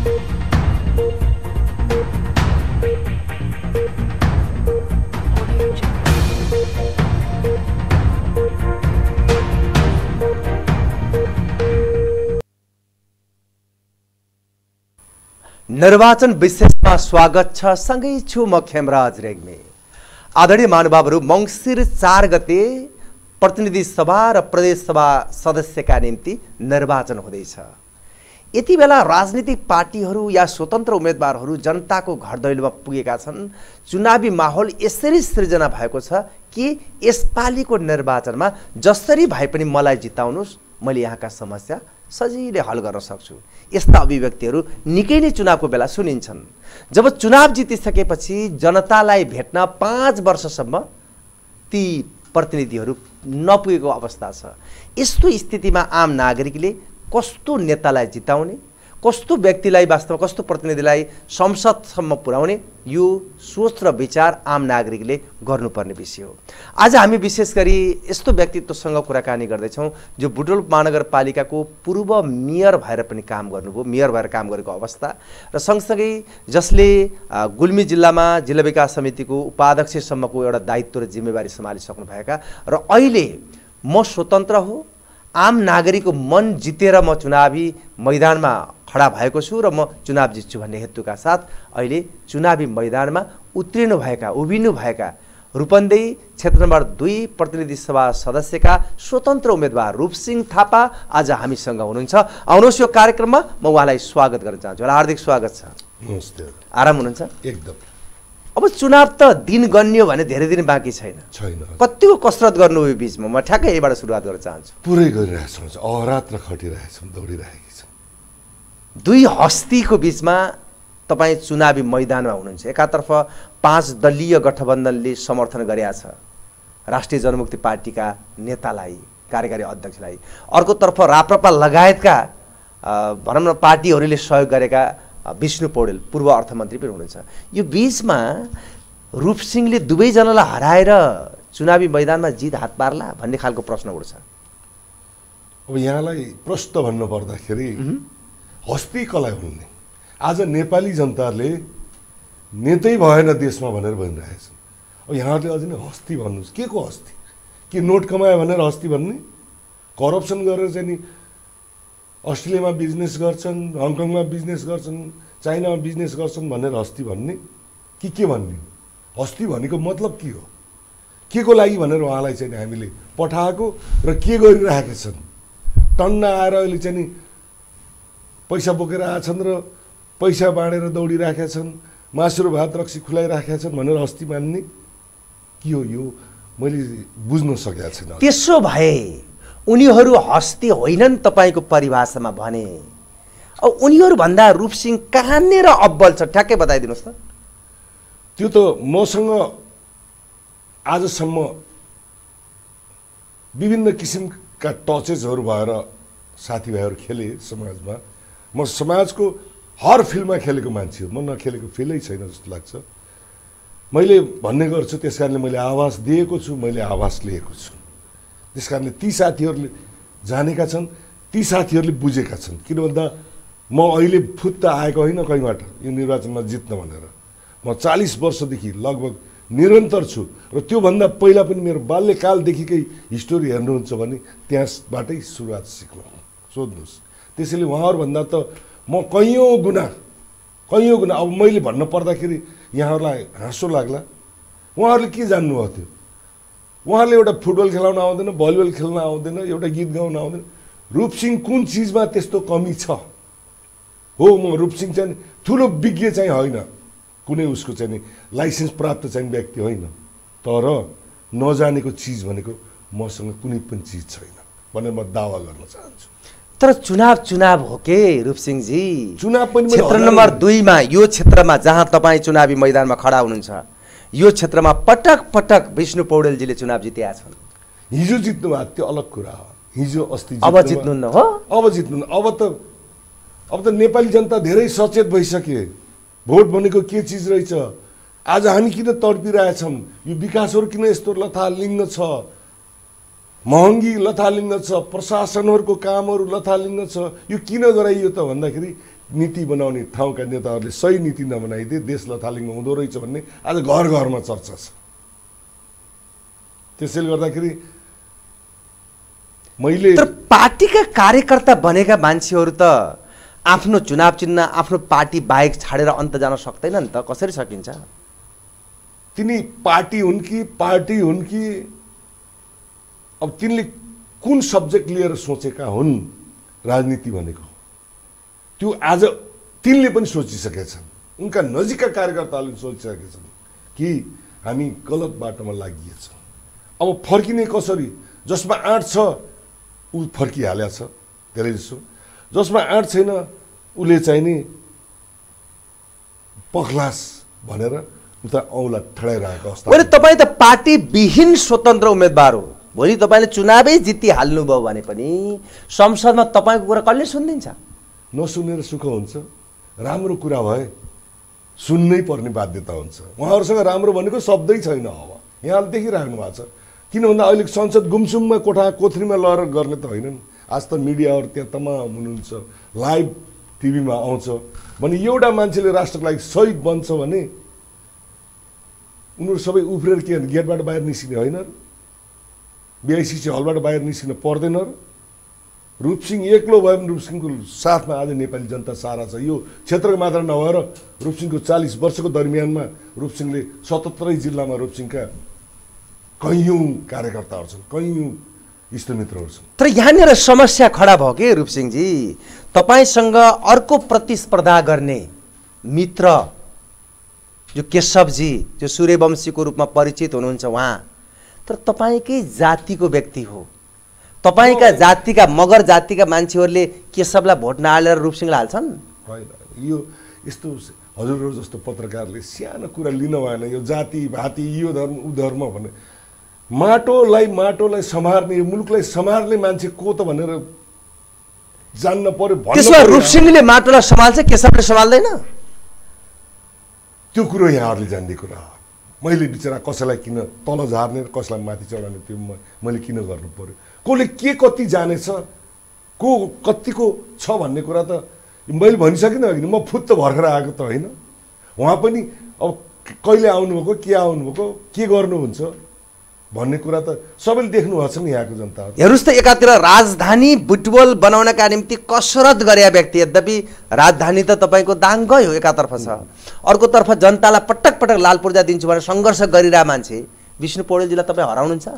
निर्वाचन विशेषमा स्वागत छ। सँगै छु म खेमराज रेग्मी। आदरणीय महानुभावहरू, मङ्सिर 4 गते प्रतिनिधि सभा र प्रदेश सभा सदस्यका निम्ति निर्वाचन हुँदैछ। यति बेला राजनीतिक पार्टीहरू या स्वतन्त्र उम्मेदवारहरू जनताको घर दैलोमा पुगेका छन्। चुनावी माहौल यसरी सृजना भएको छ कि यसपालिको निर्वाचनमा जसरी भए पनि मलाई जिताउनुस्, मैले यहाँका समस्या सजिलै हल गर्न सक्छु। यस्ता अभिव्यक्तिहरू निकै नै चुनावको बेला सुनिन्छन्। जब चुनाव जितिसकेपछि जनतालाई भेट्न 5 वर्षसम्म ती प्रतिनिधिहरू नपुगेको अवस्था छ। यस्तो स्थितिमा आम नागरिकले कस्तो नेतालाई जिताउने, कस्तो व्यक्तिलाई वास्तवमा कस्तो प्रतिनिधिलाई संसदसम्म पुर्याउने, यो सोच र विचार आम नागरिकले गर्नुपर्ने विषय हो। आज हामी विशेष गरी यस्तो व्यक्तित्वसँग कुराकानी गर्दैछौँ जो बुटवल महानगरपालिकाको पूर्व मेयर भएर पनि काम गर्नुभयो, मेयर भएर काम गरेको अवस्था र सँगसँगै जसले गुल्मी जिल्लामा जिल्ला विकास समितिको उपाध्यक्षसम्मको एउटा दायित्व र जिम्मेवारी सम्हालिसक्नुभएका र अहिले म स्वतन्त्र हो, आम नागरिकको मन जितेर म चुनावी मैदानमा खडा भएको छु र म चुनाव जित्छु भन्ने हेतुका साथ अहिले चुनावी मैदानमा उभिनु भएका रूपन्देही क्षेत्र नम्बर 2 प्रतिनिधि सभा सदस्यका स्वतन्त्र उम्मेदवार रूपसिंह थापा आज हामीसँग हुनुहुन्छ। आउनुहोस् यो कार्यक्रममा म उहाँलाई स्वागत गर्न चाहन्छु। हार्दिक स्वागत छ। नमस्ते। आराम हुनुहुन्छ? एकदम। अब चुनाव त दिन गन्यो भने धेरै दिन बाँकी छैन। कतिको कसरत गर्नु यो बीचमा? म ठ्याक्कै यहीबाट सुरुवात गर्न चाहन्छु। पुरै गरिरहेछौँ, अहरात्र खटिरहेछौँ, दौडिरहेका छौँ। दुई हस्तीको बीचमा तपाईँ चुनावी मैदानमा हुनुहुन्छ। एकातर्फ 5 दलीय गठबन्धनले समर्थन गरेका छ राष्ट्रिय जनमुक्ति पार्टीका नेतालाई, कार्यकारी अध्यक्षलाई, अर्कोतर्फ राप्रपा लगायतका भनौँ न पार्टीहरूले सहयोग गरेका विष्णु पौडेल पूर्व अर्थमन्त्री पनि हुनुहुन्छ। यो बीचमा रूपसिंहले दुवैजनालाई हराएर चुनावी मैदानमा जित हात पार्ला भन्ने खालको प्रश्न उठ्छ। अब यहाँलाई प्रश्न भन्नु पर्दाखेरि हस्ती कसलाई हुने? आज नेपाली जनताले नेतै भएन देशमा भनेर भनिरहेछन्। अब यहाँले अझै नै हस्ती भन्नुहोस्। के को हस्ती? के नोट कमायो भनेर हस्ती भन्ने? करप्सन गरेर चाहिँ नि अस्ट्रेलियामा बिजनेस गर्छन्, हङकङमा बिजनेस गर्छन्, चाइनामा बिजनेस गर्छन् भनेर हस्ती भन्ने कि के भन्ने? हस्ती भनेको मतलब के हो? के को लागि भनेर उहाँलाई चाहिँ हामीले पठाएको र के गरिरहेका छन्? टन्न आएर अहिले चाहिँ नि पैसा बोकेर आएछन् र पैसा बाँडेर दौडिरहेका छन्, मासु र भात रक्सी खुलाइरहेका छन् भनेर हस्ती मान्ने के हो? यो मैले बुझ्न सकेको छैन। त्यसो भए उनीहरू हस्ती होइनन् तपाईँको परिभाषामा भने? अब उनीहरूभन्दा रूपसिंह कहाँनिर अब्बल छ ठ्याक्कै बताइदिनुहोस् त। त्यो त मसँग आजसम्म विभिन्न किसिमका टचेसहरू भएर साथीभाइहरू खेले समाजमा। म समाजको हर फिल्डमा खेलेको मान्छे हो, म नखेलेको फिल्डै छैन जस्तो लाग्छ। मैले भन्ने गर्छु, त्यस कारणले मैले आवाज दिएको छु, मैले आवाज लिएको छु। त्यस कारणले ती साथीहरूले जानेका छन्, ती साथीहरूले बुझेका छन्। किन भन्दा म अहिले फुत्त आएको होइन कहीँबाट यो निर्वाचनमा जित्न भनेर। म 40 वर्षदेखि लगभग निरन्तर छु र त्योभन्दा पहिला पनि मेरो बाल्यकालदेखिकै हिस्टोरी हेर्नुहुन्छ भने त्यहाँबाटै सुरुवात सिक्नु सोध्नुहोस्। त्यसैले उहाँहरूभन्दा त म कैयौँ गुणा अब मैले भन्न पर्दाखेरि यहाँहरूलाई हाँसो लाग्ला। उहाँहरूले के जान्नुभएको थियो? उहाँले एउटा फुटबल खेलाउन आउँदैन, भलिबल खेल्न आउँदैन, एउटा गीत गाउन आउँदैन। रूपसिंह कुन चिजमा त्यस्तो कमी छ? हो, म रूपसिंह चाहिँ ठुलो विज्ञ चाहिँ होइन, कुनै उसको चाहिँ नि लाइसेन्स प्राप्त चाहिँ व्यक्ति होइन, तर नजानेको चिज भनेको मसँग कुनै पनि चिज छैन भनेर म दावा गर्न चाहन्छु। तर चुनाव हो के रूपसिंहजी? चुनाव पनि क्षेत्र नम्बर 2 मा, यो क्षेत्रमा जहाँ तपाईँ चुनावी मैदानमा खडा हुनुहुन्छ, यो क्षेत्रमा पटक पटक विष्णु पौडेलजीले चुनाव जितेका छन्। हिजो जित्नु भएको त्यो अलग कुरा हो। हिजो अस्ति अब जित्नुहुन्न हो? अब जित्नुहुन्न। अब त नेपाली जनता धेरै सचेत भइसके। भोट भनेको के चिज रहेछ? आज हामी किन तडपिरहेछौँ? यो विकासहरू किन यस्तो लथालिङ्ग छ? महँगी लथालिङ्ग छ, प्रशासनहरूको कामहरू लथालिङ्ग छ। यो किन गराइयो त भन्दाखेरि नीति बनाउने ठाउँका नेताहरूले सही नीति नबनाइदिए देश लथालिङ्ग हुँदो रहेछ भन्ने आज घर घरमा चर्चा छ। त्यसैले गर्दाखेरि मैले तर पार्टीका कार्यकर्ता बनेका मान्छेहरू त आफ्नो चुनाव चिन्ह आफ्नो पार्टी बाहेक छाडेर अन्त जान सक्दैनन् त, कसरी सकिन्छ? तिनी पार्टी हुन् कि अब तिनले कुन सब्जेक्ट लिएर सोचेका हुन् राजनीति भनेको त्यो आज तिनले पनि सोचिसकेका छन्, उनका नजिकका कार्यकर्ताहरूले सोचिसकेका छन् कि हामी गलत बाटोमा लागिएछौँ। अब फर्किने कसरी? जसमा आँट छ ऊ फर्किहाल्या छ धेरै जसो, जसमा आँट छैन उसले चाहिँ नि पखलास भनेर उता औँला ठडाइरहेको अवस्था। होइन, तपाईँ त पार्टी विहीन स्वतन्त्र उम्मेदवार हो। भोलि तपाईँले चुनावै जितिहाल्नुभयो भने पनि संसदमा तपाईँको कुरा कसले सुनिदिन्छ? नसुनेर सुख हुन्छ? राम्रो कुरा भए सुन्नै पर्ने बाध्यता हुन्छ। उहाँहरूसँग राम्रो भनेको शब्दै छैन। अब यहाँले देखिराख्नु भएको छ। किन भन्दा अहिले संसद गुमसुममा कोठरीमा लगेर गर्ने त होइनन्। आज त मिडियाहरू त्यहाँ तमाम हुनुहुन्छ, लाइभ टिभीमा आउँछ भने एउटा मान्छेले राष्ट्रको लागि शहीद बन्छ भने उनीहरू सबै उफ्रेर के गेटबाट बाहिर निस्किने होइन र? बिआइसिसी हलबाट बाहिर निस्किन पर्दैन र? रूपसिंह एक्लो भए पनि रूपसिंहको साथमा आज नेपाली जनता सारा छ। यो क्षेत्रको मात्र नभएर रूपसिंहको 40 वर्षको दरमियानमा रूपसिंहले 77 जिल्लामा रूपसिंहका कैयौँ कार्यकर्ताहरू छन्, कैयौँ इष्टमित्रहरू छन्। तर यहाँनिर समस्या खडा भयो कि रूपसिंहजी, तपाईँसँग अर्को प्रतिस्पर्धा गर्ने मित्र जो केशवजी जो सूर्यवंशीको रूपमा परिचित हुनुहुन्छ उहाँ, तर तपाईँकै जातिको व्यक्ति हो। तपाईँका जातिका मगर जातिका मान्छेहरूले केशवलाई भोट नहालेर रूपसिंहलाई हाल्छन्? होइन, यो यस्तो हजुरहरू जस्तो पत्रकारले सानो कुरा लिन भएन। यो जाति भाती यो धर्म ऊ धर्म भने माटोलाई सम्हार्ने, यो मुलुकलाई सम्हार्ने मान्छे को त भनेर जान्न पर्यो। त्यसमा रूपसिंहले माटोलाई सम्हाल्छ, केशवले सम्हाल्दैन? त्यो कुरो यहाँहरूले जान्ने कुरा हो। मैले बिचरा कसैलाई किन तल झार्ने र कसैलाई माथि चढाउने त्यो मैले किन गर्नु पर्यो? कसले के कति जानेछ, को कतिको छ भन्ने कुरा त मैले भनिसकिनँ कि म फुत्त भर्खर आएको त होइन। उहाँ पनि अब कहिले आउनुभएको, के आउनुभएको, के गर्नुहुन्छ भन्ने कुरा त सबैले देख्नु भएको छ नि यहाँको जनताहरू। हेर्नुहोस् त, एकातिर राजधानी बुटवल बनाउनका निम्ति कसरत गरेका व्यक्ति, यद्यपि राजधानी त तपाईँको दाङ गयो एकातर्फ छ, अर्कोतर्फ जनतालाई पटक पटक लाल पूर्जा दिन्छु भनेर सङ्घर्ष गरिरहेको मान्छे विष्णु पौडेलजीलाई तपाईँ हराउनुहुन्छ?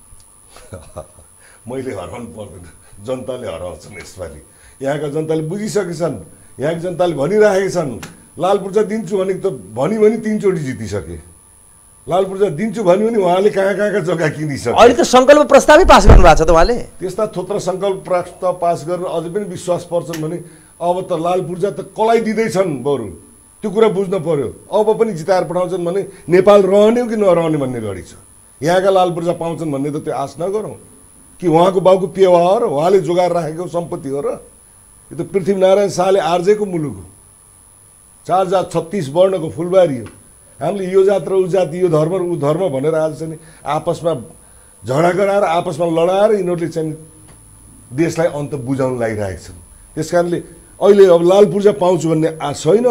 मैले हराउनु पर्दैन, जनताले हराउँछन् यसपालि। यहाँका जनताले बुझिसकेछन्, यहाँका जनताले भनिराखेका छन् लाल पूर्जा दिन्छु भनेको त भनी 3 चोटि जितिसके। लाल पूर्जा दिन्छु भन्यो भने उहाँले कहाँ जग्गा किनिसके। अहिले त सङ्कल्प प्रस्तावै पास गर्नुभएको छ त उहाँले। त्यस्ता थोत्रा सङ्कल्प प्रस्ताव पास गरेर अझै पनि विश्वास पर्छन् भने अब त लाल पूर्जा त कसलाई दिँदैछन् बरु त्यो कुरा बुझ्न पर्यो। अब पनि जिताएर पठाउँछन् भने नेपाल रहने हो कि नरहने भन्ने गरी छ। यहाँका लाल पूर्जा पाउँछन् भन्ने त त्यो आश नगरौँ कि उहाँको बाउको पेवा हो र उहाँले जोगाएर राखेको सम्पत्ति हो र? यो त पृथ्वीनारायण शाहले आर्जेको मुलुक हो। 4 जात 36 वर्णको फुलबारी हो। हामीले यो जात र ऊ जाति, यो धर्म र ऊ धर्म भनेर आज चाहिँ आपसमा झगडा गराएर आपसमा लडाएर यिनीहरूले चाहिँ देशलाई अन्त बुझाउन लागिरहेका छन्। त्यस कारणले अहिले अब लाल पूर्जा पाउँछु भन्ने आश छैन।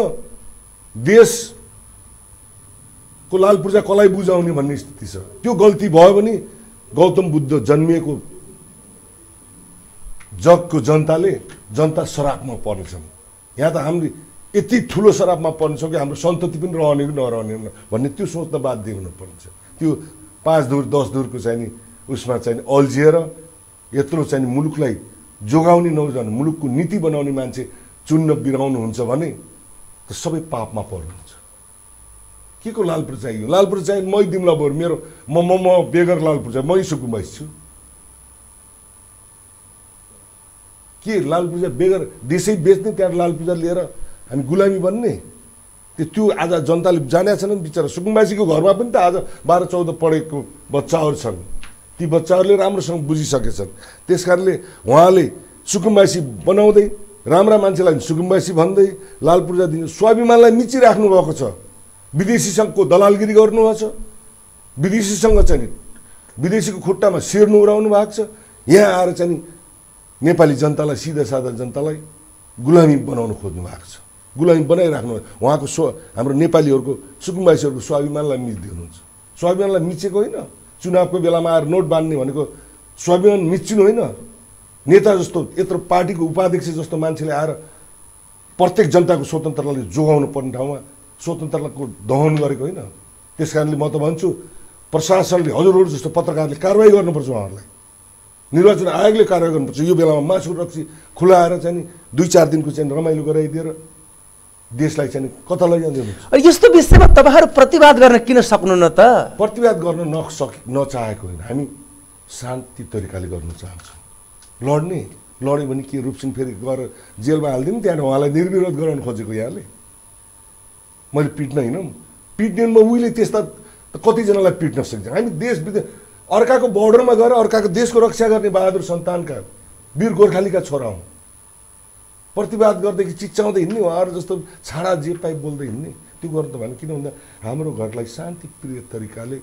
देशको लाल पूर्जा कसलाई बुझाउने भन्ने स्थिति छ। त्यो गल्ती भयो भने गौतम बुद्ध जन्मिएको जगको जनता शराबमा पर्नेछन्। यहाँ त हामीले यति ठुलो शराबमा पर्नेछौँ कि हाम्रो सन्तति पनि रहने कि नरहने भन्ने त्यो सोच्न बाध्य हुनुपर्छ। त्यो 5 धुर 10 धुरको चाहिँ नि उसमा चाहिँ अल्झिएर यत्रो चाहिँ मुलुकलाई जोगाउने नौजवान, मुलुकको नीति बनाउने मान्छे चुन्न बिराउनुहुन्छ भने त सबै पापमा पर्नुहुन्छ। के को लाल पूर्जा चाहियो? लाल पूर्जा चाहिँ मै दिउँला बरु मेरो म बेगर लाल पूर्जा मै सुकुम्बाइस छु के लाल पूर्जा बेगर देशै बेच्ने त्यहाँ लाल पूर्जा लिएर हामी गुलामी बन्ने? त्यो आज जनताले जानेका छैनन्। बिचरा सुकुम्बासीको घरमा पनि त आज 12-14 पढेको बच्चाहरू छन्। ती बच्चाहरूले राम्रोसँग बुझिसकेछन्। त्यस कारणले उहाँले सुकुम्बासी बनाउँदै राम्रा मान्छेलाई सुकुम्बासी भन्दै लाल पूर्जा दिनु स्वाभिमानलाई मिचिराख्नु भएको छ। विदेशीसँगको दलालगिरी गर्नुभएको छ। विदेशीसँग चाहिँ विदेशीको खुट्टामा सिर्नु उडाउनु भएको छ। यहाँ आएर चाहिँ नेपाली जनतालाई, सिधा साधा जनतालाई गुलामी बनाउन खोज्नु भएको छ। गुलामी बनाइराख्नु उहाँको हाम्रो नेपालीहरूको सुकुम्बासीहरूको स्वाभिमानलाई मिच्दै हुनुहुन्छ। स्वाभिमानलाई मिचेको होइन, चुनावको बेलामा आएर नोट बाँध्ने भनेको स्वाभिमान मिच्चिनु होइन। नेता जस्तो यत्रो पार्टीको उपाध्यक्ष जस्तो मान्छेले आएर प्रत्येक जनताको स्वतन्त्रतालाई जोगाउनु पर्ने ठाउँमा स्वतन्त्रताको दहन गरेको होइन। त्यस कारणले म त भन्छु प्रशासनले हजुरहरू जस्तो पत्रकारले कारवाही गर्नुपर्छ, उहाँहरूलाई निर्वाचन आयोगले कारवाही गर्नुपर्छ। यो बेलामा मासु रक्सी खुलाएर चाहिँ 2-4 दिनको चाहिँ रमाइलो गराइदिएर देशलाई चाहिँ कता लैजाँदै हुनुहुन्छ। यस्तो विषयमा तपाईँहरू प्रतिवाद गर्न किन सक्नुहुन्न त? प्रतिवाद गर्न नचाहेको होइन, हामी शान्ति तरिकाले गर्न चाहन्छौँ। लड्यो भने के रूपसिंह फेरि गएर जेलमा हालिदिउँ, त्यहाँ उहाँलाई निर्विरोध गराउन खोजेको यहाँले। मैले पिट्न होइन, पिट्ने म उहिले त्यस्ता कतिजनालाई पिट्न सक्छ। हामी देश विदेश अर्काको बोर्डरमा गएर अर्काको देशको रक्षा गर्ने बहादुर सन्तानका वीर गोर्खालीका छोरा हौँ। प्रतिवाद गर्दै चिच्चाउँदै हिँड्ने, उहाँहरू जस्तो छाडा जे पाइ बोल्दै हिँड्ने त्यो गर्नु त भने किन भन्दा हाम्रो घरलाई शान्तिप्रिय तरिकाले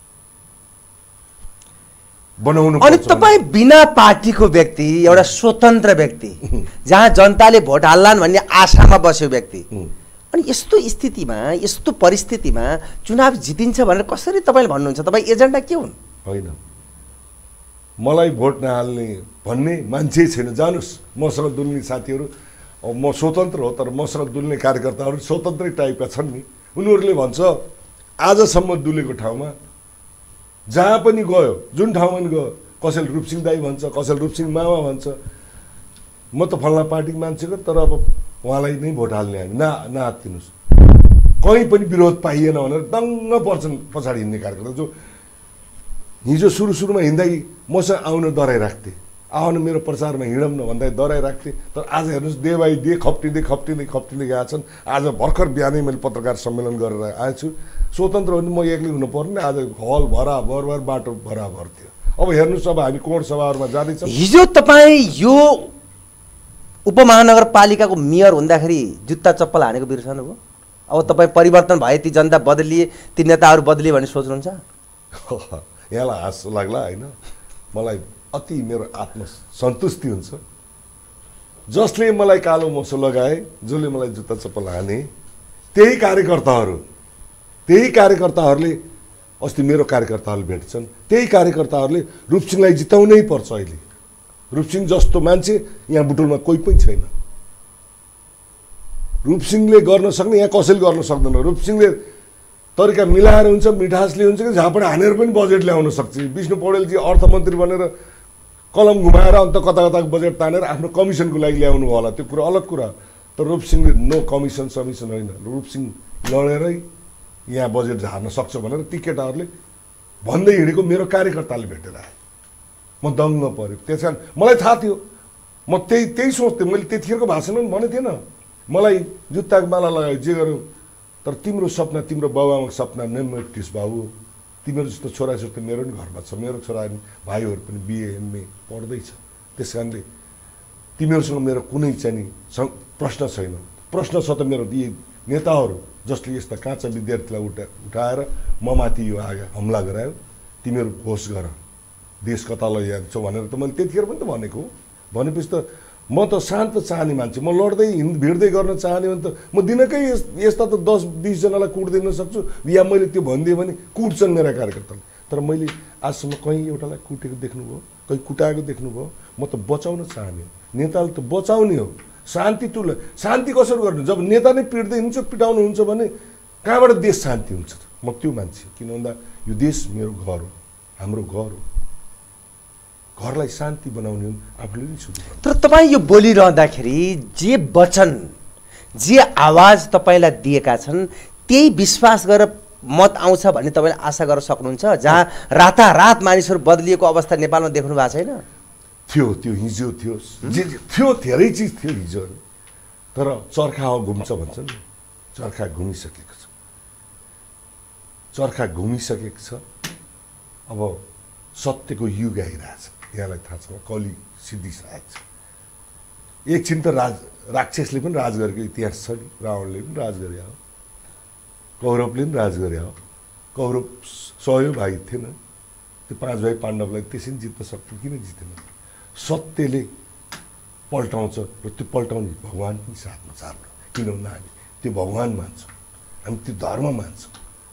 बनाउनु। अनि तपाईँ बिना पार्टीको व्यक्ति, एउटा स्वतन्त्र व्यक्ति, जहाँ जनताले भोट हाल्लान् भन्ने आशामा बस्यो व्यक्ति, अनि यस्तो स्थितिमा यस्तो परिस्थितिमा चुनाव जितिन्छ भनेर कसरी तपाईँले भन्नुहुन्छ? तपाईँ एजेन्डा के हुन्? होइन, मलाई भोट नहाल्ने भन्ने मान्छे छैन। जानुस् मसँग दुल्ने साथीहरू, म स्वतन्त्र हो तर मसँग दुल्ने कार्यकर्ताहरू स्वतन्त्रै टाइपका छन् नि। उनीहरूले भन्छ आजसम्म दुलेको ठाउँमा जहाँ पनि गयो, जुन ठाउँमा पनि गयो, कसैले रूपसिंह दाई भन्छ, कसैले रूपसिंह मामा भन्छ। म त फल्ना पार्टीको मान्छेको, तर अब उहाँलाई नै भोट हाल्ने हामी नआत्तिनुहोस्। कहीँ पनि विरोध पाइएन भनेर दङ्ग पर्छन् पछाडि हिँड्ने कार्यकर्ता, जो हिजो सुरुमा हिँड्दै मसँग आउन डराइराख्थे, आउन मेरो प्रचारमा हिँडौँ न भन्दा डराइराख्थे। तर आज हेर्नुहोस् डे बाई डे खप्टिँदै गएका छन्। आज भर्खर बिहानै मैले पत्रकार सम्मेलन गरेर आएछु। स्वतन्त्र हो भने म एक्लै हुनु पर्ने, आज हल भर बाटो भराभर थियो। अब हेर्नुहोस्, अब हामी कोण सभाहरूमा जाँदैछौँ। हिजो तपाईँ यो उपमहानगरपालिकाको मेयर हुँदाखेरि जुत्ता चप्पल हानेको बिर्सनुभयो? अब तपाईँ परिवर्तन भए, ती जनता बदलिए, ती नेताहरू बदलिए भन्ने सोच्नुहुन्छ? यहाँलाई हाँसो लाग्ला होइन, मलाई अति मेरो आत्मसन्तुष्टि हुन्छ। जसले मलाई कालो मोसो लगाए, जसले मलाई जुत्ता चप्पल हाने, त्यही कार्यकर्ताहरूले अस्ति मेरो कार्यकर्ताहरूले भेट्छन्। त्यही कार्यकर्ताहरूले रूपसिंहलाई जिताउनै पर्छ। अहिले रूपसिंह जस्तो मान्छे यहाँ बुटुलमा कोही पनि छैन। रूपसिंहले गर्न सक्ने यहाँ कसैले गर्न सक्दैन। रूपसिंहले तरिका मिलाएर हुन्छ, मिठासले हुन्छ कि झापड हानेर पनि बजेट ल्याउन सक्छ। विष्णु पौडेलजी अर्थमन्त्री बनेर कलम घुमाएर अन्त कता बजेट तानेर आफ्नो कमिसनको लागि ल्याउनु होला, त्यो कुरा अलग कुरा। तर रूपसिंहले नो कमिसन समिसन होइन, रूपसिंह लडेरै यहाँ बजेट झार्न सक्छ भनेर ती केटाहरूले भन्दै हिँडेको मेरो कार्यकर्ताले भेटेर आए। म दङ्ग पऱ्यो। त्यस कारण मलाई थाहा थियो, म त्यही सोच्थेँ। मैले त्यतिखेरको भाषणमा पनि भनेको थिएन, मलाई जुत्ताको माला लगायो जे गऱ्यो, तर तिम्रो सपना, तिम्रो बाबुआमाको सपना नमेटिस् बाबु। तिम्रो जस्तो छोराछोरी मेरो पनि घरमा छ, मेरो छोरा भाइहरू पनि बिए एमए पढ्दैछ। त्यस कारणले तिमीहरूसँग मेरो कुनै चाहिँ प्रश्न छैन। प्रश्न छ त मेरो यी नेताहरू जसले यस्ता काँचा विद्यार्थीलाई उठाएर ममाथि यो हमला गरायो, तिमीहरू होस गर, देश कता लैजान्छौ भनेर त मैले त्यतिखेर पनि त भनेको। भनेपछि त म त शान्त चाहने मान्छे, म लड्दै भिड्दै गर्न चाहने भने त म दिनकै यस्ता त 10-20 जनालाई कुट्दिन सक्छु। या मैले त्यो भनिदिएँ भने कुट्छन् मेरा कार्यकर्ताले। तर मैले आजसम्म कहीँ एउटालाई कुटेको देख्नुभयो, कहीँ कुटाएको देख्नुभयो? म त बचाउन चाहने हो। नेताले त बचाउने हो। शान्ति कसरी गर्नु? जब नेता नै पिट्दै हुन्छ, पिटाउनु हुन्छ भने कहाँबाट देश शान्ति हुन्छ? म त्यो मान्छे, किन भन्दा यो देश मेरो घर हो, हाम्रो घर हो। घरलाई शान्ति बनाउने आफूले नै सुरु गर्नु। तर तपाईँ यो बोलिरहँदाखेरि जे वचन, जे आवाज तपाईँलाई दिएका छन्, त्यही विश्वास गरेर मत आउँछ भन्ने तपाईँले आशा गर्न सक्नुहुन्छ? जहाँ रातारात मानिसहरू बदलिएको अवस्था नेपालमा देख्नु भएको छैन? थियो, त्यो हिजो थियो, जे थियो धेरै चिज थियो हिजो। तर चर्खा घुम्छ भन्छ नि, चर्खा घुमिसकेको छ। चर्खा घुमिसकेको छ। अब सत्यको युग आइरहेछ। यहाँलाई थाहा छ, कली सिद्धिसकेको छ। एकछिन त राक्षसले पनि राज गरेको इतिहास छ कि, रावणले पनि राज गरे हो, कौरवले पनि राज गरे हो। कौरव 100 भाइ थिएन, त्यो 5 भाइ पाण्डवलाई त्यसै जित्न सक्थ्यो, किन जितेन? सत्यले पल्टाउँछ र त्यो पल्टाउने भगवान् पनि साथमा चाल्नु। किन भन्दा हामी त्यो भगवान् मान्छौँ, हामी त्यो धर्म मान्छौँ,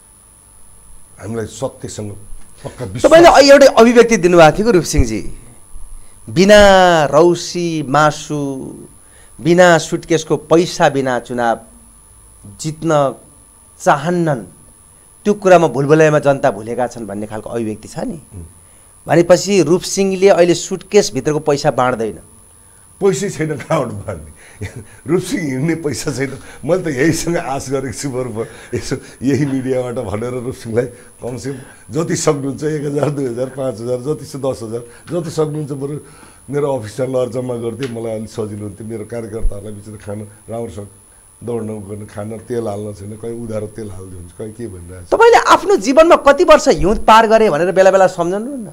हामीलाई सत्यसँग पक्का विश्वास। तपाईँले एउटै अभिव्यक्ति दिनुभएको थियो रूपसिंहजी, बिना रौसी मासु बिना सुटकेसको पैसा बिना चुनाव जित्न चाहन्नन्, त्यो कुरामा भुलभुलैयामा जनता भुलेका छन् भन्ने खालको अभिव्यक्ति छ नि। भनेपछि रूपसिंहले अहिले सुटकेसभित्रको पैसा बाँड्दैन, पैसै छैन कहाँबाट बाँड्ने? रूपसिंह हिँड्ने पैसा छैन। मैले त यहीसँग आश गरेको छु, बरु यसो यही मिडियाबाट भनेर रूपसिंहलाई कमसेकम जति सक्नुहुन्छ 1000 2000 5000 जति छ 10000 जति सक्नुहुन्छ बरु मेरो अफिसमा लर जम्मा गरिदिए मलाई अलिक सजिलो हुन्थ्यो। मेरो कार्यकर्ताहरूलाई बिचरा खान राम्रोसँग दौड्न गर्न खान तेल हाल्न छैन, कहीँ उधारो तेल हाल्दै हुन्छ, कहीँ के भनिरहेको छ। तपाईँले आफ्नो जीवनमा कति वर्ष हिउँद पार गरे भनेर बेला बेला सम्झनु न?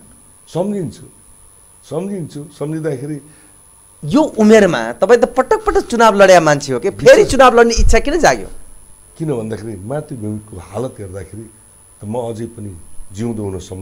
सम्झिन्छु। सम्झिँदाखेरि यो उमेरमा तपाईँ त पटक पटक चुनाव लड्या मान्छे हो कि, फेरि चुनाव लड्ने इच्छा किन जाग्यो? किन भन्दाखेरि मातृभूमिको हालत हेर्दाखेरि त म अझै पनि जिउँदो हुनसम्म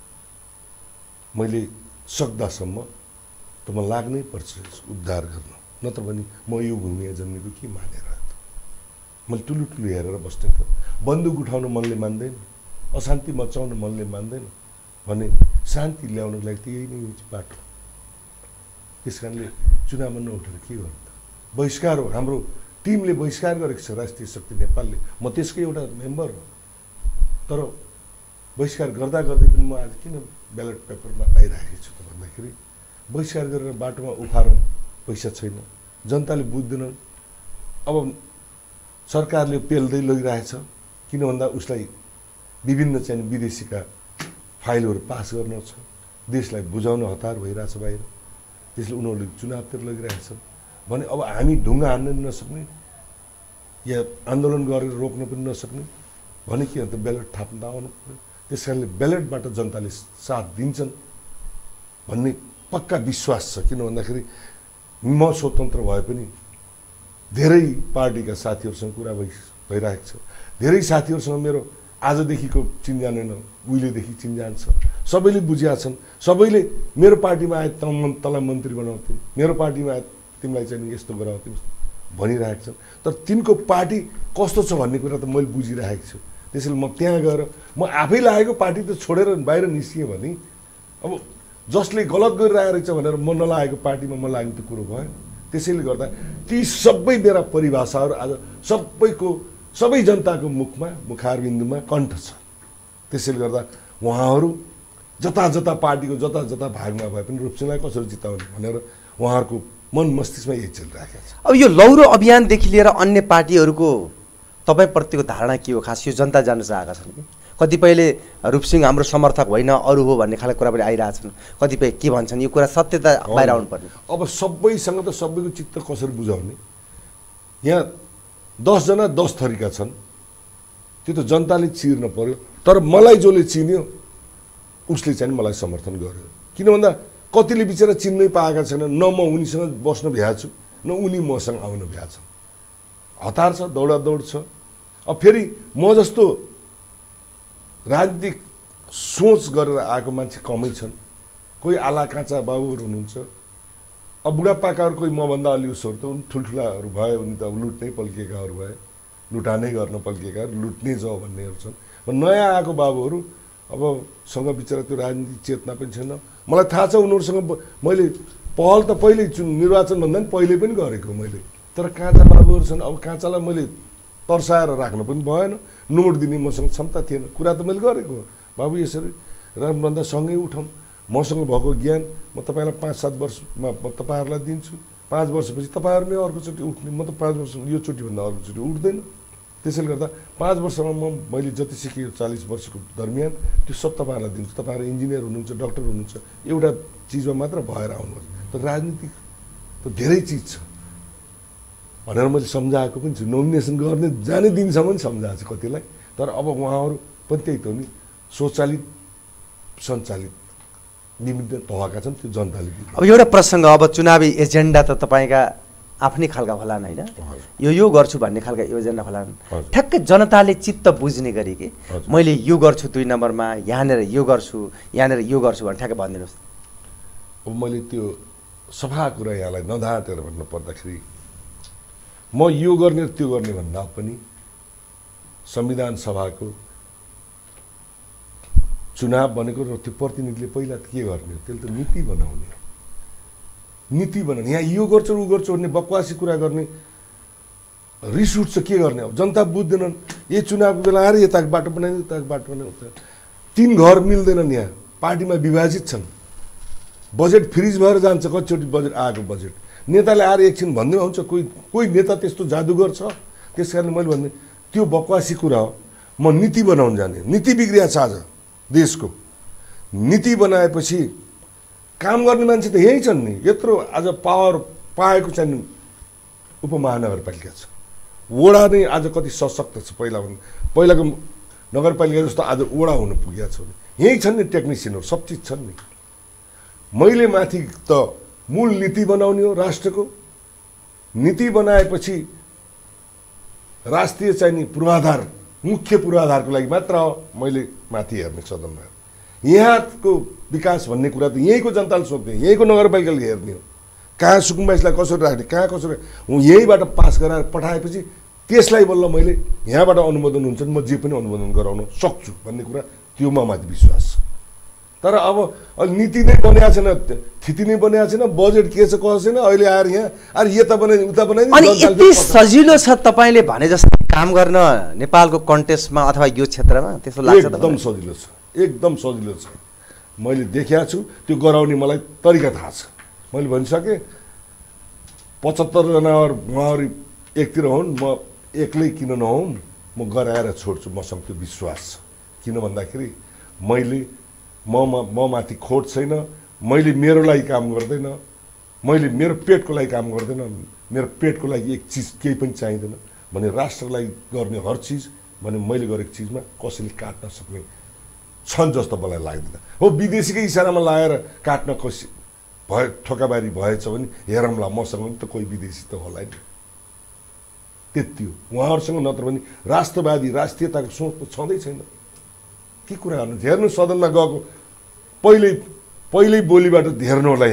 मैले सक्दासम्म त म लाग्नै पर्छ उद्धार गर्न, नत्र भने म यो भूमिमा जन्मेको के मानेर त मैले ठुलो हेरेर बस्ने त। बन्दुक उठाउन मनले मान्दैन, अशान्ति मचाउन मनले मान्दैन भने शान्ति ल्याउनको लागि त यही नै बाटो। त्यस कारणले चुनावमा नउठेर के गर्नु त? बहिष्कार हो, हाम्रो टिमले बहिष्कार गरेको छ राष्ट्रिय शक्ति नेपालले, म त्यसकै एउटा मेम्बर हो। तर बहिष्कार गर्दा गर्दै पनि म आज किन ब्यालेट पेपरमा आइराखेको छु त भन्दाखेरि बहिष्कार गरेर बाटोमा उफारौँ, पैसा छैन, जनताले बुझ्दैनन्। अब सरकारले पेल्दै लगिरहेछ, किन भन्दा उसलाई विभिन्न चाहिँ विदेशीका फाइलहरू पास गर्न छ, देशलाई बुझाउन हतार भइरहेछ बाहिर, त्यसले उनीहरूले चुनावतिर लगिरहेछन् भने अब हामी ढुङ्गा हान्न पनि नसक्ने या आन्दोलन गरेर रोक्न पनि नसक्ने भने के अन्त ब्यालेट थाप्न आउनु पर्यो। त्यस कारणले ब्यालेटबाट जनताले साथ दिन्छन् भन्ने पक्का विश्वास छ। किन भन्दाखेरि म स्वतन्त्र भए पनि धेरै पार्टीका साथीहरूसँग कुरा भइरहेको छ, धेरै साथीहरूसँग मेरो आजदेखिको चिन्जान होइन, उहिलेदेखि चिन्जान छ, सबैले बुझिया छन्। सबैले मेरो पार्टीमा आए तँलाई मन्त्री बनाउँथ्यौँ, मेरो पार्टीमा आए तिमीलाई चाहिँ यस्तो गराउँथ्यौँ भनिरहेको छन्। तर तिनको पार्टी कस्तो छ भन्ने कुरा त मैले बुझिरहेको छु। त्यसैले म त्यहाँ गएर म आफै लागेको पार्टी त छोडेर बाहिर निस्किएँ भने अब जसले गलत गरिरहेको रहेछ भनेर म नलागेको पार्टीमा म लाग्ने त कुरो भयो। त्यसैले गर्दा ती सबै मेरा परिभाषाहरू आज सबै जनताको मुखमा मुखारबिन्दुमा कण्ठ छ। त्यसैले गर्दा उहाँहरू जता पार्टीको जता भागमा भए पनि रूपसिंहलाई कसरी जिताउने भनेर उहाँहरूको मन मस्तिष्कमा यही चलिरहेको छ। अब यो लौरो अभियानदेखि लिएर अन्य पार्टीहरूको तपाईँप्रतिको धारणा के हो? खास यो जनता जान्न चाहेका छन् कि कतिपयले रूपसिंह हाम्रो समर्थक होइन अरू हो भन्ने खालको कुरा पनि आइरहेछन्, कतिपय के भन्छन्, यो कुरा सत्यता बाहिर आउनुपर्ने। अब सबैसँग त सबैको चित्त कसरी बुझाउने? यहाँ 10 जना 10 थरीका छन्, त्यो त जनताले चिर्न पर्यो। तर मलाई जसले चिन्यो उसले चाहिँ मलाई समर्थन गर्यो। किन भन्दा कतिले बिचरा चिन्नै पाएका छैनन्, न म उनीसँग बस्न भ्याएको छु न उनी मसँग आउन भ्याएको छ, हतार छ, दौडादौड छ। अब फेरि म जस्तो राजनीतिक सोच गरेर आएको मान्छे कमै छन्, कोही आला काँचा बाबुहरू हुनुहुन्छ। अब बुढापाकाहरू कोही मभन्दा अलि उसहरू त उनी ठुल्ठुलाहरू भए, उनी त अब लुट्नै पल्किएकाहरू भए, लुटानै गर्न पल्किएका, लुट्नै जाऊ भन्नेहरू छन्। नयाँ आएको बाबुहरू अब सँग बिचरा त्यो राजनीतिक चेतना पनि छैन। मलाई थाहा छ उनीहरूसँग मैले पहल त पहिल्यै निर्वाचनभन्दा पनि पहिले पनि गरेको मैले। तर काँचा बाबुहरू छन्, अब काँचालाई मैले तर्साएर राख्न पनि भएन, नोट दिने मसँग क्षमता थिएन। कुरा त मैले गरेको बाबु यसरी रामभन्दा सँगै उठौँ, मसँग भएको ज्ञान म तपाईँलाई 5-7 वर्षमा म तपाईँहरूलाई दिन्छु, 5 वर्षपछि तपाईँहरू नै अर्कोचोटि उठ्ने, म त 5 वर्ष यो चोटिभन्दा अर्कोचोटि उठ्दैन। त्यसैले गर्दा 5 वर्षमा मैले जति सिकेँ 40 वर्षको दरमियान त्यो सब तपाईँहरूलाई दिन्छु। तपाईँहरू इन्जिनियर हुनुहुन्छ, डक्टर हुनुहुन्छ, एउटा चिजमा मात्र भएर आउनुहोस्। तर राजनीतिक त धेरै चिज छ भनेर मैले सम्झाएको पनि छु। नोमिनेसन गर्ने जाने दिनसम्म पनि सम्झाएको छु कतिलाई। तर अब उहाँहरू पनि त्यही त हो नि, स्वचालित सञ्चालित विभिन्न तहका छन्, त्यो जनताले। अब एउटा प्रसङ्ग, अब चुनावी एजेन्डा त तपाईँका आफ्नै खालका होलान् होइन, यो गर्छु भन्ने खालका एजेन्डा होलान्, ठ्याक्कै जनताले चित्त बुझ्ने गरी कि मैले यो गर्छु 2 नम्बरमा, यहाँनिर यो गर्छु, यहाँनिर यो गर्छु भने ठ्याक्कै भनिदिनुहोस्। अब मैले त्यो सफा कुरा यहाँलाई नधाटेर भन्नु पर्दाखेरि म यो गर्ने त्यो गर्ने भन्दा पनि संविधान सभाको चुनाव भनेको र त्यो प्रतिनिधिले पहिला के गर्ने त्यसले त नीति बनाउने यहाँ यो गर्छ ऊ गर्छ भन्ने बकवासी कुरा गर्ने रिस उठ्छ के गर्ने अब जनता बुझ्दैनन् यही चुनावको बेला आएर यताको बाटो बनाइदियो उताको बाटो बनाइदियो 3 घर मिल्दैनन् यहाँ पार्टीमा विभाजित छन् बजेट फ्रिज भएर जान्छ कतिचोटि बजेट आएको बजेट नेताले आएर एकछिन भन्दै आउँछ कोही नेता त्यस्तो जादुगर छ त्यस कारणले मैले भन्ने त्यो बकवासी कुरा हो म नीति बनाउन जाने नीति बिग्रिया छ आज देशको नीति बनाएपछि काम गर्ने मान्छे त यही छन् नि यत्रो आज पावर पाएको चाहिँ उपमहानगरपालिका छ वडा नै आज कति सशक्त छ पहिलाको नगरपालिका जस्तो आज वडा हुन पुगेको छ यही छन् नि टेक्निसियनहरू सब चिज छन् नि मैले माथि त मूल नीति बनाउने हो राष्ट्रको नीति बनाएपछि राष्ट्रिय चाहिँ नि पूर्वाधार मुख्य पूर्वाधारको लागि मात्र मैले माथि हेर्ने सदनमा यहाँको विकास भन्ने कुरा त यहीँको जनताले सोध्ने यहीँको नगरपालिकाले हेर्ने हो कहाँ सुकुम्बाइसलाई कसरी राख्ने कहाँ कसरी यहीँबाट पास गराएर पठाएपछि त्यसलाई बल्ल मैले यहाँबाट अनुमोदन हुन्छ म जे पनि अनुमोदन गराउन सक्छु भन्ने कुरा त्यो माथि विश्वास छ तर अब नीति नै बनाएको छैन थिति नै बनाएको छैन बजेट के छ कसो छैन अहिले आएर यहाँ अरे यता बनाइ उता बनाइ अनि यति सजिलो छ तपाईले भने जस्तो काम गर्न नेपालको कन्टेस्टमा अथवा यो क्षेत्रमा त्यसो लाग्छ एकदम सजिलो छ मैले देखेको छु त्यो गराउने मलाई तरिका थाहा छ मैले भनिसकेँ 75 जना उहाँहरू एकतिर हुन् म एक्लै किन नहुँ म गराएर छोड्छु मसँग त्यो विश्वास छ किन भन्दाखेरि म माथि खोट छैन मैले मेरो लागि काम गर्दैन मैले मेरो पेटको लागि काम गर्दैन मेरो पेटको लागि एक चिज केही पनि चाहिँदैन भने राष्ट्रलाई गर्ने हर चिज भने मैले गरेको चिजमा कसैले काट्न सक्ने छन् जस्तो मलाई लाग्दैन हो विदेशीकै इसारामा लगाएर काट्न कसै भए ठोकाबारी भएछ भने हेरौँला मसँग पनि त कोही विदेशी त होला नि त्यति हो उहाँहरूसँग नत्र भने राष्ट्रवादी राष्ट्रियताको सोच त छँदै छैन के कुरा गर्नु हेर्नु सदनमा गएको पहिल्यै बोलीबाट धेर्नु होला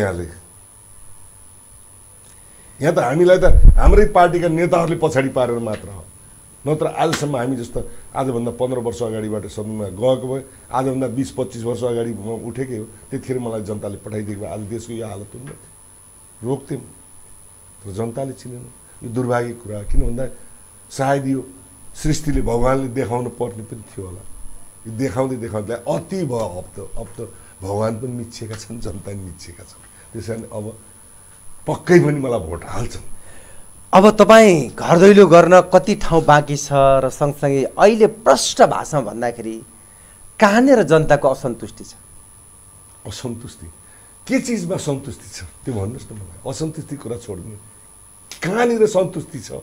यहाँ त हामीलाई त हाम्रै पार्टीका नेताहरूले पछाडि पारेर मात्र हो नत्र आजसम्म हामी जस्तो आजभन्दा 15 वर्ष अगाडिबाट सदनमा गएको भए आजभन्दा 20-25 वर्ष अगाडि म उठेकै हो त्यतिखेर मलाई जनताले पठाइदिएको आज देशको यो हालत हुन्न थियो रोक्थ्यौँ तर जनताले चिनेन यो दुर्भाग्य कुरा किन भन्दा सायद यो सृष्टिले भगवान्ले देखाउनु पर्ने पनि थियो होला यो देखाउँदै अति भयो अब त भगवान् पनि मिचिएका छन् जनता पनि मिचिएका छन् त्यस कारण अब पक्कै पनि मलाई भोट हाल्छन् अब तपाईँ घर दैलो गर्न कति ठाउँ बाँकी छ र सँगसँगै अहिले प्रष्ट भाषामा भन्दाखेरि कहाँनिर जनताको असन्तुष्टि छ असन्तुष्टि के चिजमा सन्तुष्टि छ त्यो भन्नुहोस् न मलाई असन्तुष्टि कुरा छोड्नु कहाँनिर सन्तुष्टि छ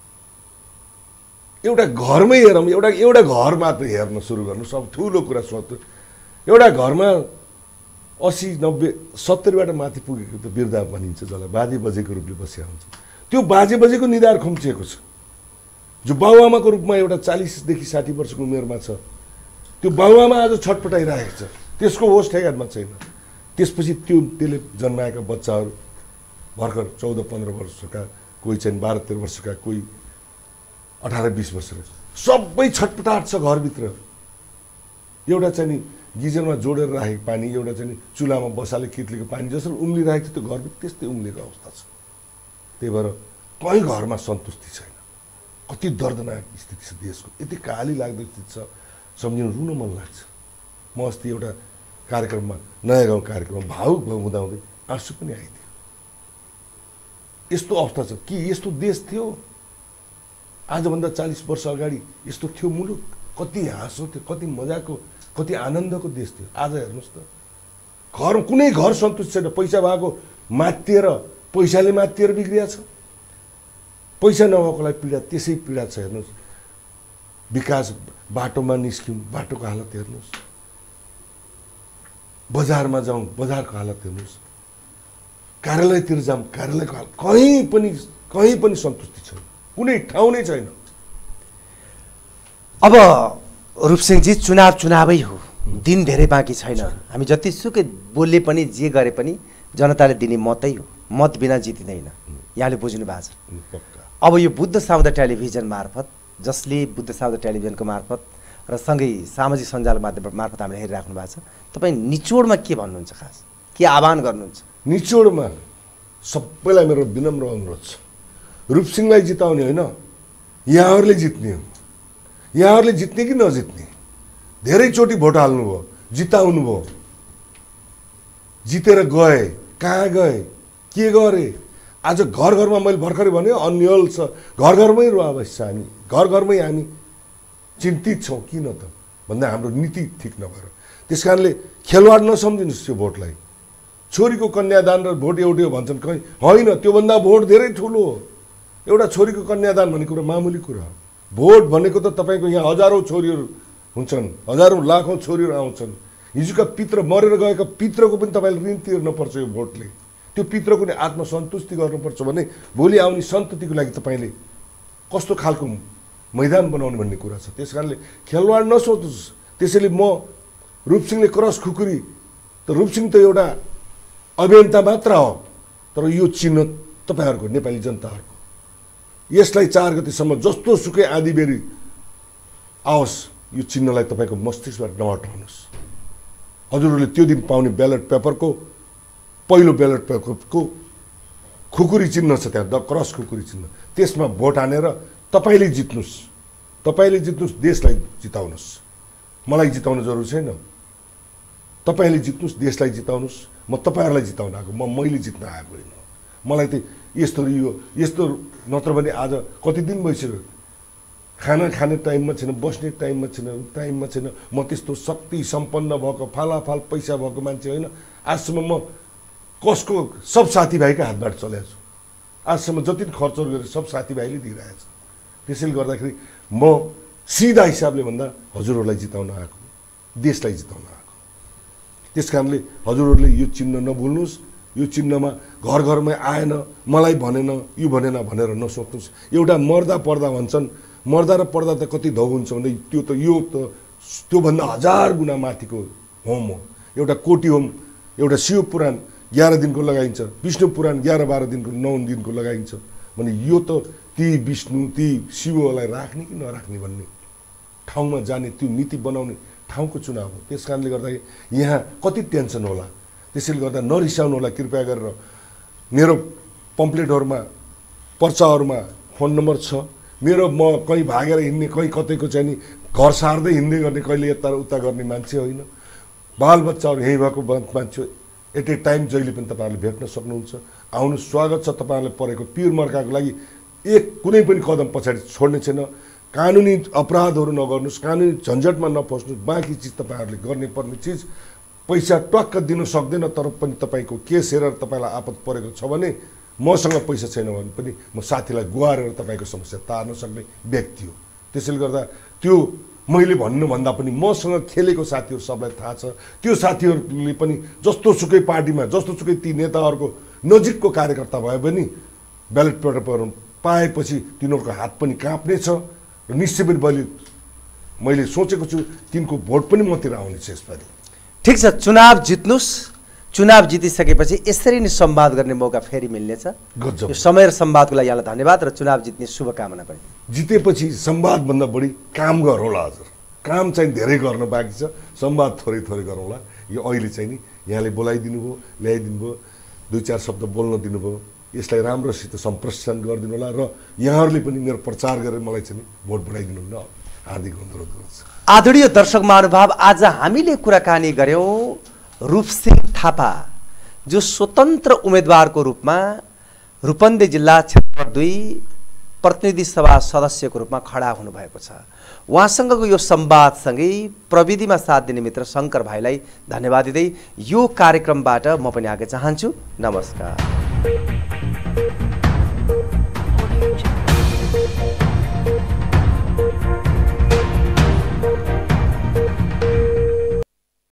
एउटा घरमै हेरौँ एउटा घर मात्र हेर्न सुरु गर्नु सब ठुलो कुरा सोध्नु एउटा घरमा 80-90 70बाट माथि पुगेको त बिर्दा भनिन्छ जसलाई बाजे बजेको रूपले बसिया हुन्छ त्यो बाजे बजेको निधार खुम्चिएको छ जो बाबुआमाको रूपमा एउटा 40 देखि 60 वर्षको उमेरमा छ त्यो बाबुआमा आज छटपटाइरहेको छ त्यसको होस ठेगानमा छैन त्यसपछि त्यसले जन्माएका बच्चाहरू भर्खर 14-15 वर्षका कोही चाहिँ 12-13 वर्षका कोही 18-20 वर्षका सबै छटपटाट छ घरभित्र एउटा चाहिँ नि गिजरमा जोडेर राखेको पानी एउटा चाहिँ चुलामा बसाले कित्लीको पानी जसरी उम्लिरहेको थियो त्यो घरभित्र त्यस्तै उम्लेको अवस्था छ त्यही भएर कहीँ घरमा सन्तुष्टि छैन कति दर्दनाक स्थिति छ देशको यति काली लाग्दो स्थिति छ सम्झिनु रुन मन लाग्छ म अस्ति एउटा कार्यक्रममा नयाँ गाउँ कार्यक्रममा भावुक हुँदाहुँदै आँसु पनि आइदियो यस्तो अवस्था छ कि यस्तो देश थियो आजभन्दा 40 वर्ष अगाडि यस्तो थियो मुलुक कति हाँसो थियो कति मजाको कति आनन्दको देश थियो आज हेर्नुहोस् त कुनै घर सन्तुष्ट छैन पैसा भएको मात्तिएर पैसाले मात्तिएर बिग्रिया छ पैसा नभएकोलाई पीडा त्यसै पीडा छ हेर्नुहोस् विकास बाटोमा निस्क्यौँ बाटोको हालत हेर्नुहोस् बजारमा जाउँ बजारको हालत हेर्नुहोस् कार्यालयतिर जाउँ कार्यालयको हालत कहीँ पनि सन्तुष्टि छैन कुनै ठाउँ नै छैन अब रूपसिंहजी चुनावै हो दिन धेरै बाँकी छैन हामी जतिसुकै बोले पनि जे गरे पनि जनताले दिने मतै हो मत बिना जितिँदैन, यहाँले बुझ्नु भएको छ। पक्का। अब यो बुद्ध सामुदाय टेलिभिजन मार्फत, जसले बुद्ध सामुदाय टेलिभिजनको मार्फत र सँगै सामाजिक सञ्जाल माध्यम मार्फत हामीले हेरिराख्नु भएको छ, तपाईँ निचोडमा के भन्नुहुन्छ, खास के आह्वान गर्नुहुन्छ? निचोडमा सबैलाई मेरो विनम्र अनुरोध छ, रूपसिंहलाई जिताउने होइन, यहाँहरूले जित्ने हो। यहाँहरूले जित्ने कि नजित्ने, धेरैचोटि भोट हाल्नुभयो, जिताउनु भयो, जितेर गए, कहाँ गए, के गरे? आज घर घरमा मैले भर्खरै भने अन्यल छ, घर घरमै रुवा बस्छ हामी, घर घरमै हामी चिन्तित छौँ। किन त भन्दा हाम्रो नीति ठिक नभएर। त्यस कारणले खेलवाड नसम्झिनुहोस् यो भोटलाई। छोरीको कन्यादान र भोट एउटै हो भन्छन्, कहीँ होइन, त्योभन्दा भोट धेरै ठुलो हो। एउटा छोरीको कन्यादान भन्ने कुरा मामुली कुरा हो। भोट भनेको त तपाईँको यहाँ हजारौँ छोरीहरू हुन्छन्, हजारौँ लाखौँ छोरीहरू आउँछन्। हिजोका पित्र मरेर गएका पित्रको पनि तपाईँले ऋण तिर्नुपर्छ यो भोटले। त्यो पित्रको नि आत्मसन्तुष्टि गर्नुपर्छ भने भोलि आउने सन्ततिको लागि तपाईँले कस्तो खालको मैदान बनाउने भन्ने कुरा छ। त्यस कारणले खेलवाड नसोच्नुहोस्। त्यसैले म रूपसिंहले क्रस खुकुरी त, रूपसिंह त एउटा अभियन्ता मात्र हो, तर यो चिन्ह तपाईँहरूको नेपाली जनताहरूको, यसलाई 4 गतेसम्म जस्तो सुकै आँधीबेरी आओस्, यो चिन्हलाई तपाईँको मस्तिष्कबाट नहटाउनुहोस्। हजुरहरूले त्यो दिन पाउने ब्यालेट पेपरको पहिलो ब्यालेट पेपरको खुकुरी चिन्ह छ त्यहाँ, द क्रस खुकुरी चिन्ह, त्यसमा भोट हानेर तपाईँले जित्नुहोस्, तपाईँले जित्नुहोस्, देशलाई जिताउनुहोस्। मलाई जिताउन जरुरी छैन, तपाईँले जित्नुहोस्, देशलाई जिताउनुहोस्। म तपाईँहरूलाई जिताउन आएको, मैले जित्न आएको होइन। मलाई त यस्तो नत्र भने आज कति दिन भइसक्यो, खाना खाने टाइममा छैन, बस्ने टाइममा छैन। म त्यस्तो शक्ति सम्पन्न भएको फालाफाल पैसा भएको मान्छे होइन। आजसम्म म कसको सब साथीभाइकै हातबाट चलेको छु। आजसम्म जति खर्चहरू गरेँ सब साथीभाइले दिइरहेको छ। त्यसैले गर्दाखेरि म सिधा हिसाबले भन्दा हजुरहरूलाई जिताउन आएको, देशलाई जिताउन आएको। त्यस कारणले हजुरहरूले यो चिन्ह नभुल्नुहोस्। यो चिन्हमा घर घरमै आएन, मलाई भनेन, यो भनेन भनेर नसोच्नुहोस्। एउटा मर्दा पर्दा भन्छन्, मर्दा र पर्दा त कति धौ हुन्छ भने यो त त्योभन्दा 1000 गुणा माथिको होम हो। एउटा कोटी होम, एउटा शिव पुराण 11 दिनको लगाइन्छ, विष्णु पुराण 11-12 दिनको 9 दिनको लगाइन्छ भने यो त ती विष्णु ती शिवलाई राख्ने कि नराख्ने भन्ने ठाउँमा जाने, त्यो नीति बनाउने ठाउँको चुनाव हो। त्यस कारणले गर्दा यहाँ कति टेन्सन होला। त्यसैले गर्दा नरिसाउनु होला कृपया गरेर। मेरो पम्पलेटहरूमा पर्चाहरूमा फोन नम्बर छ मेरो। म कहीँ भागेर हिँड्ने, कहीँ कतैको चाहिँ नि घर सार्दै हिँड्दै गर्ने, कहिले यता उता गर्ने मान्छे होइन। बालबच्चाहरू यहीँ भएको मान्छे एट ए टाइम जहिले पनि तपाईँहरूले भेट्न सक्नुहुन्छ। आउनु, स्वागत छ तपाईँहरूलाई। परेको पिर मर्काको लागि कुनै पनि कदम पछाडि छोड्ने छैन। कानुनी अपराधहरू नगर्नुहोस्, कानुनी झन्झटमा नफस्नुहोस्। बाँकी चिज तपाईँहरूले गर्ने पर्ने चिज पैसा टक्क दिन सक्दैन, तर पनि तपाईँको केस हेरेर तपाईँलाई आपत परेको छ भने, मसँग पैसा छैन भने पनि म साथीलाई गुहारेर तपाईँको समस्या तार्न सक्ने व्यक्ति हो। त्यसैले गर्दा त्यो मैले भन्नुभन्दा पनि मसँग खेलेको साथीहरू सबलाई थाहा छ। त्यो साथीहरूले पनि जस्तो सुकै पार्टीमा, जस्तो सुकै ती नेताहरूको नजिकको कार्यकर्ता भए पनि ब्यालेट पेपर पाएपछि तिनीहरूको हात पनि काँप्ने छ र निश्चय पनि मैले सोचेको छु तिनको भोट पनि मतिर आउनेछ यसपालि। ठिक छ, चुनाव जित्नुस्। चुनाव जितिसकेपछि यसरी नै संवाद गर्ने मौका फेरि मिल्नेछ। गजब। यो समय र संवादको लागि यहाँलाई धन्यवाद र चुनाव जित्ने शुभकामना पनि। जितेपछि संवादभन्दा बढी काम गरौँला हजुर। काम चाहिँ धेरै गर्न बाँकी छ, संवाद थोरै थोरै गरौँला। यो अहिले चाहिँ नि यहाँले बोलाइदिनु भयो, ल्याइदिनु भयो, 2-4 शब्द बोल्न दिनुभयो। यसलाई राम्रोसित सम्प्रेषण गरिदिनु होला र यहाँहरूले पनि मेरो प्रचार गरेर मलाई चाहिँ भोट बनाइदिनु हुन हार्दिक अनुरोध गर्छु। आदरणीय दर्शक महानुभाव, आज हामीले कुराकानी गऱ्यौँ रूपसिंह थापा, जो स्वतन्त्र उम्मेदवारको रूपमा रूपन्देही जिल्ला क्षेत्र 2 प्रतिनिधि सभा सदस्यको रूपमा खडा हुनुभएको छ। उहाँसँगको यो संवादसँगै प्रविधिमा साथ दिने मित्र शङ्कर भाइलाई धन्यवाद दिँदै यो कार्यक्रमबाट म पनि आगे चाहन्छु। नमस्कार।